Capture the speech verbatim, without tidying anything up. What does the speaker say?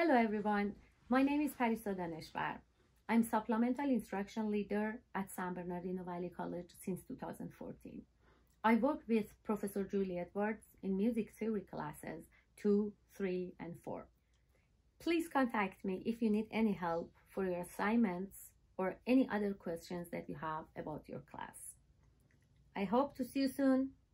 Hello everyone, my name is Parisa Daneshvar. I'm Supplemental Instruction Leader at San Bernardino Valley College since two thousand fourteen. I work with Professor Julie Edwards in music theory classes two, three, and four. Please contact me if you need any help for your assignments or any other questions that you have about your class. I hope to see you soon.